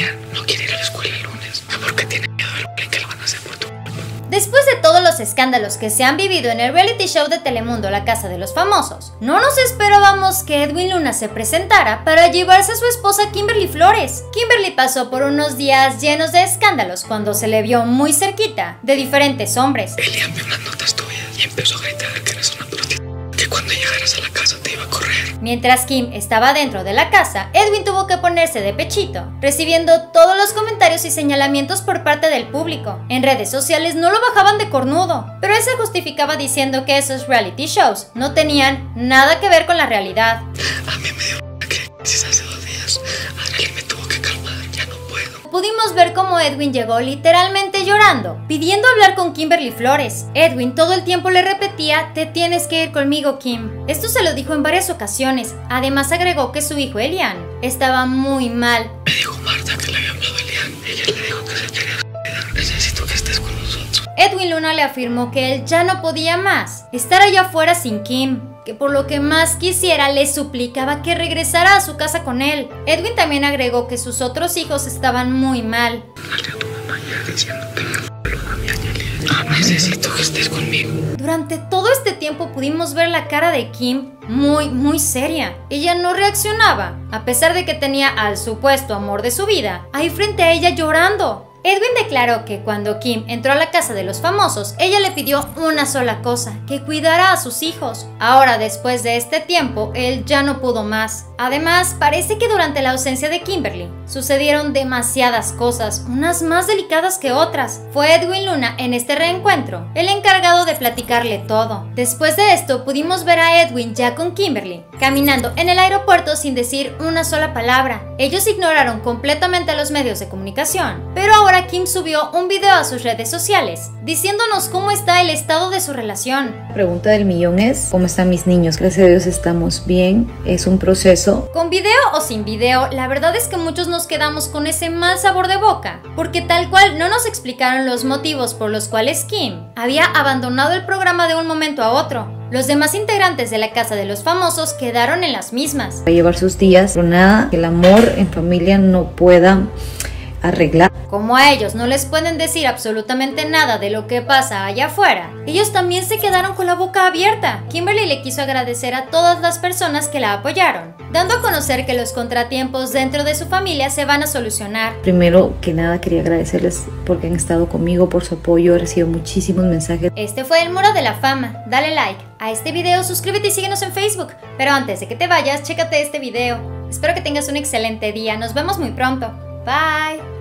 ella no quiere ir a la escuela el lunes porque tiene miedo del bullying que le van a hacer por tu culpa. Después de todos los escándalos que se han vivido en el reality show de Telemundo La Casa de los Famosos, no nos esperábamos que Edwin Luna se presentara para llevarse a su esposa Kimberly Flores. Kimberly pasó por unos días llenos de escándalos cuando se le vio muy cerquita de diferentes hombres. Elian vio unas notas tuyas y empezó a gritar que eres una prostituta, que cuando llegaras a la casa te iba a correr. Mientras Kim estaba dentro de la casa, Edwin tuvo que ponerse de pechito, recibiendo todos los comentarios y señalamientos por parte del público. En redes sociales no lo bajaban de cornudo, pero él se justificaba diciendo que esos reality shows no tenían nada que ver con la realidad. A mí me dio que si hace 2 días, Arely me tuvo que calmar, ya no puedo. Pudimos ver cómo Edwin llegó literalmente llorando, pidiendo hablar con Kimberly Flores. Edwin todo el tiempo le repetía: te tienes que ir conmigo, Kim. Esto se lo dijo en varias ocasiones. Además agregó que su hijo Elian estaba muy mal. Me dijo Marta que le había hablado a Elian. Ella le dijo que se quería cuidar. Necesito que estés con nosotros. Edwin Luna le afirmó que él ya no podía más estar allá afuera sin Kim, que por lo que más quisiera le suplicaba que regresara a su casa con él. Edwin también agregó que sus otros hijos estaban muy mal. Dale a tu mamá ya diciendo que necesito que estés conmigo. Durante todo este tiempo pudimos ver la cara de Kim muy seria. Ella no reaccionaba, a pesar de que tenía al supuesto amor de su vida ahí frente a ella llorando. Edwin declaró que cuando Kim entró a la casa de los famosos, ella le pidió una sola cosa: que cuidara a sus hijos. Ahora, después de este tiempo, él ya no pudo más. Además, parece que durante la ausencia de Kimberly, sucedieron demasiadas cosas, unas más delicadas que otras. Fue Edwin Luna, en este reencuentro, el encargado de platicarle todo. Después de esto, pudimos ver a Edwin ya con Kimberly, caminando en el aeropuerto sin decir una sola palabra. Ellos ignoraron completamente a los medios de comunicación, pero ahora Kim subió un video a sus redes sociales diciéndonos cómo está el estado de su relación. La pregunta del millón es: ¿cómo están mis niños? Gracias a Dios estamos bien, es un proceso. Con video o sin video, la verdad es que muchos nos quedamos con ese mal sabor de boca, porque tal cual no nos explicaron los motivos por los cuales Kim había abandonado el programa de un momento a otro. Los demás integrantes de la Casa de los Famosos quedaron en las mismas. Va a llevar sus días, pero nada que el amor en familia no pueda arreglar. Como a ellos no les pueden decir absolutamente nada de lo que pasa allá afuera, ellos también se quedaron con la boca abierta. Kimberly le quiso agradecer a todas las personas que la apoyaron, dando a conocer que los contratiempos dentro de su familia se van a solucionar. Primero que nada quería agradecerles porque han estado conmigo, por su apoyo, he recibido muchísimos mensajes. Este fue el Muro de la Fama. Dale like a este video, suscríbete y síguenos en Facebook. Pero antes de que te vayas, chécate este video. Espero que tengas un excelente día. Nos vemos muy pronto. Bye.